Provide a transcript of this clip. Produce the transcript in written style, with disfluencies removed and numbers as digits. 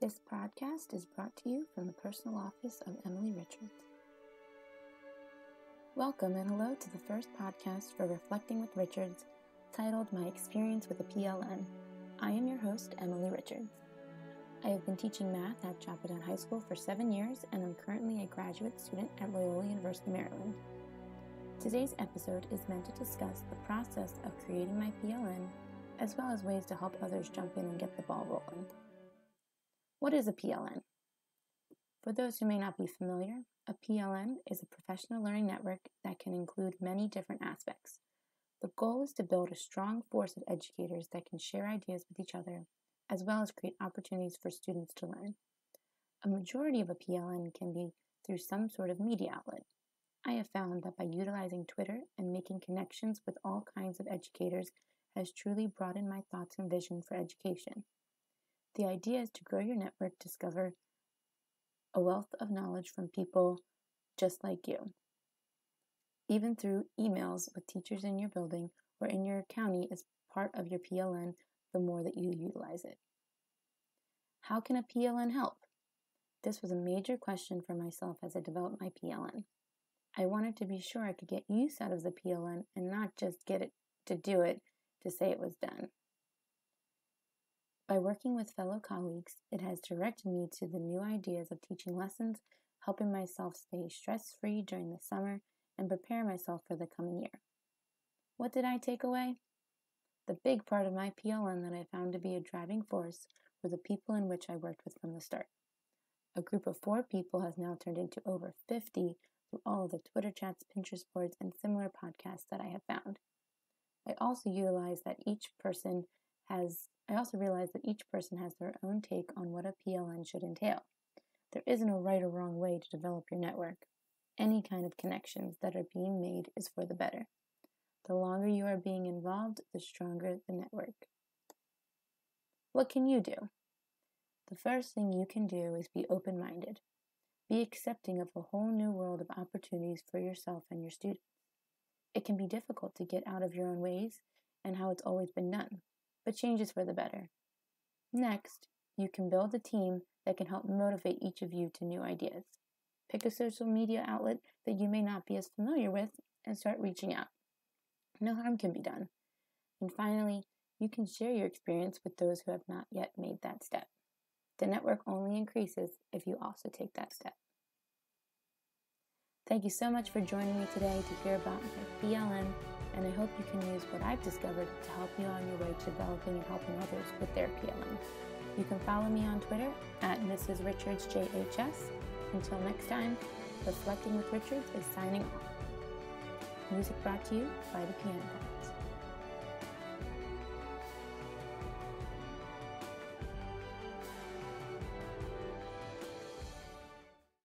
This podcast is brought to you from the personal office of Emily Richards. Welcome and hello to the first podcast for Reflecting with Richards, titled My Experience with a PLN. I am your host, Emily Richards. I have been teaching math at Chapadon High School for 7 years and am currently a graduate student at Loyola University, Maryland. Today's episode is meant to discuss the process of creating my PLN, as well as ways to help others jump in and get the ball rolling. What is a PLN? For those who may not be familiar, a PLN is a professional learning network that can include many different aspects. The goal is to build a strong force of educators that can share ideas with each other, as well as create opportunities for students to learn. A majority of a PLN can be through some sort of media outlet. I have found that by utilizing Twitter and making connections with all kinds of educators has truly broadened my thoughts and vision for education. The idea is to grow your network, discover a wealth of knowledge from people just like you. Even through emails with teachers in your building or in your county as part of your PLN, the more that you utilize it. How can a PLN help? This was a major question for myself as I developed my PLN. I wanted to be sure I could get use out of the PLN and not just get it to do it to say it was done. By working with fellow colleagues, it has directed me to the new ideas of teaching lessons, helping myself stay stress-free during the summer, and prepare myself for the coming year. What did I take away? The big part of my PLN that I found to be a driving force were the people in which I worked with from the start. A group of 4 people has now turned into over 50 through all of the Twitter chats, Pinterest boards, and similar podcasts that I have found. I also realized that each person has their own take on what a PLN should entail. There isn't a right or wrong way to develop your network. Any kind of connections that are being made is for the better. The longer you are being involved, the stronger the network. What can you do? The first thing you can do is be open-minded. Be accepting of a whole new world of opportunities for yourself and your students. It can be difficult to get out of your own ways and how it's always been done, but change is for the better. Next, you can build a team that can help motivate each of you to new ideas. Pick a social media outlet that you may not be as familiar with and start reaching out. No harm can be done. And finally, you can share your experience with those who have not yet made that step. The network only increases if you also take that step. Thank you so much for joining me today to hear about my PLN, and I hope you can use what I've discovered to help you on your way to developing and helping others with their PLN. You can follow me on Twitter at Mrs. Richards JHS. Until next time, Reflecting with Richards is signing off. Music brought to you by the Piano Poets.